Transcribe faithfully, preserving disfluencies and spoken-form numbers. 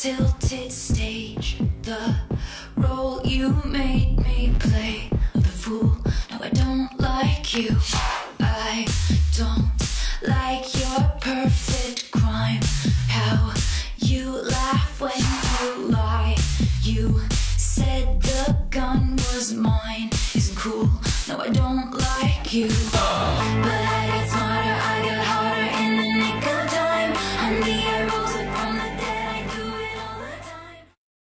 tilted stage, the role you made me play, the fool. No, I don't like you. I don't like your perfect crime, how you laugh when you lie. You said the gun was mine, isn't cool. No, I don't like you. But